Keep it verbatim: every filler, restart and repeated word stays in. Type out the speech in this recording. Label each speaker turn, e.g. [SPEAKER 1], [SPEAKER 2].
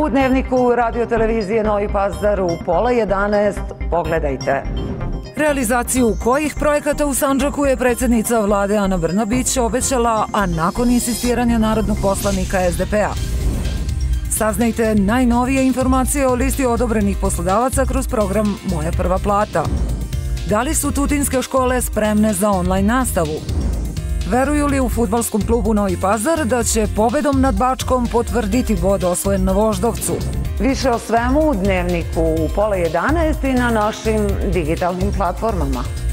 [SPEAKER 1] u Dnevniku radio-televizije Novi Pazar u pola jedanaest. Pogledajte. Realizaciju kojih projekata u Sandžaku je predsjednica vlade Ana Brnabić obećala, a nakon insistiranja narodnog poslanika es de pe a. Saznajte najnovije informacije o listi odobrenih poslodavaca kroz program Moja prva plata. Da li su tutinske škole spremne za online nastavu? Veruju li u fudbalskom klubu Novi Pazar da će pobedom nad Bačkom potvrditi bod osvojen na Voždovcu? Više o svemu u Dnevniku u pola jedanaest i na našim digitalnim platformama.